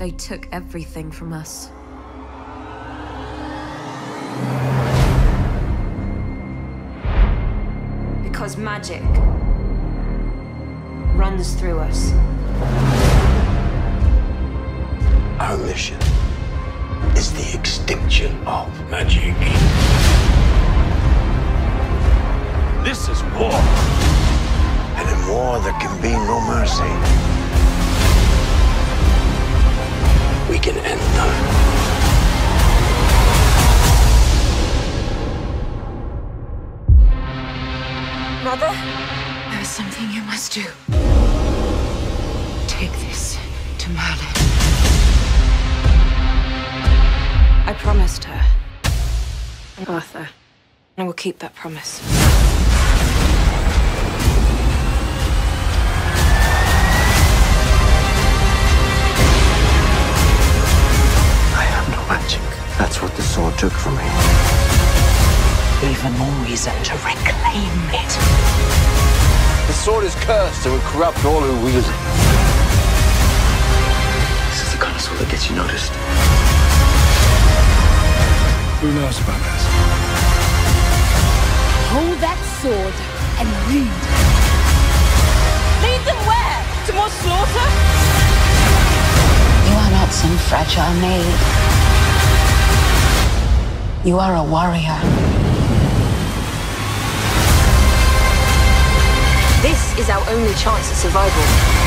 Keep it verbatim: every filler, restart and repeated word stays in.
They took everything from us. Because magic runs through us. Our mission is the extinction of magic. This is war. And in war, there can be no mercy. We can end them. Mother? There is something you must do. Take this to Merlin. I promised her and Arthur, and I will keep that promise. I have no magic. That's what the sword took from me. Even more reason to reclaim it. The sword is cursed and will corrupt all who wield it. This is the kind of sword that gets you noticed. Who knows about this? Hold that sword and lead. Lead them where? To more slaughter? You are not some fragile maid. You are a warrior. This is our only chance at survival.